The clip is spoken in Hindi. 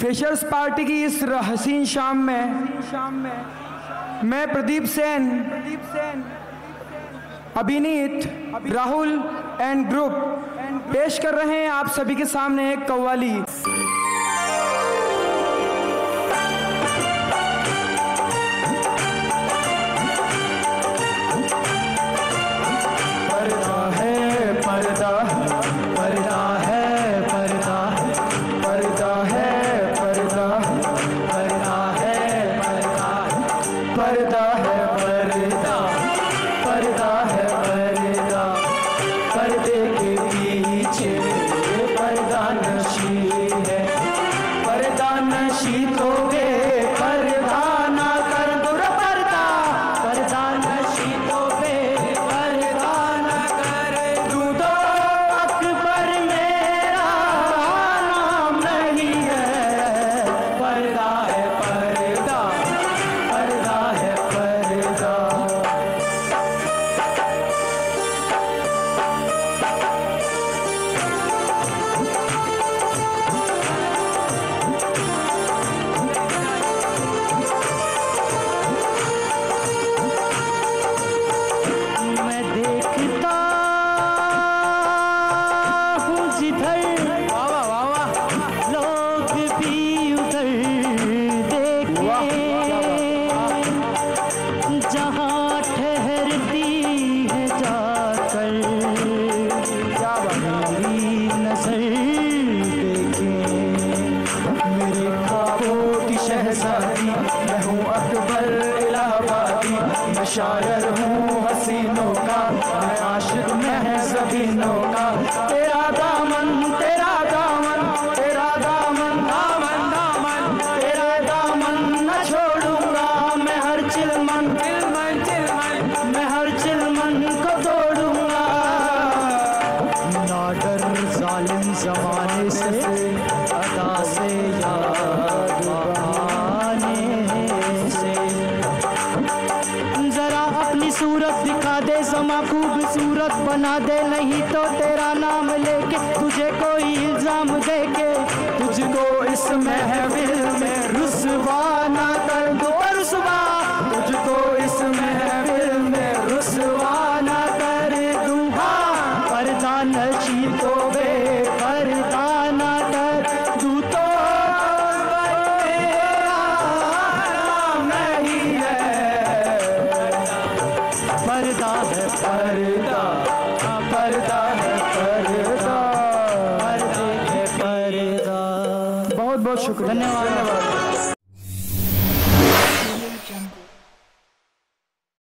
फ्रेशर्स पार्टी की इस हसीन शाम में मैं प्रदीप सेन, अभिनीत, राहुल एंड ग्रुप पेश कर रहे हैं आप सभी के सामने एक कव्वाली। पर्दा है पर्दा, पर्दा है पर्दा, पर्दा है पर्दा, पर्दा है पर्दा, पर्दा है पर्दा, पर्दा है पर्दा, पर्दे के पीछे पर्दा नशी है, पर्दा नशी तो गे पर्दा ना कर दो पर्दा, पर्दा नशी तो गे पर्दा ना कर दूं तो अकबर मेरा नाम नहीं है, पर्दा है पर्दा, पर्दा है पर्दा। मैं देखता हूँ जिधर लोग भी उधर देखें, जहाँ ठहरती है जाकर मेरी नजर देखें। मेरे ख्वाबों की शहजादी मैं हूँ अकबर इलाहाबादी, मैं शायर हूँ हसीनों का, मैं आशिक मैं ज़बीनों का। तेरा दामन तेरा दामन, तेरा दामन दामन दामन, तेरा दामन न छोड़ूंगा मैं हर चिलमन चिलमन चिलमन, मैं हर चिलमन को तोड़ूंगा। ना डर जालिम जमाने से, अदा से याद बहाने से, जरा अपनी सूरत दिखा दे, समा खूबसूरत बना दे, नहीं तो तेरा नाम लेके तुझे कोई इल्जाम देके तुझको इस महफिल में रुसवा ना कर दूं, रुसवा तुझको इस महफिल में रुसवा ना कर दूं। हाँ, पर्दा नशी तो बे पर्दा ना कर दूं तो मेरा नाम नहीं है, पर्दा है पर्दा, पर्दा है पर्दा, पर्दे है पर्दा। बहुत बहुत शुक्रिया, धन्यवाद।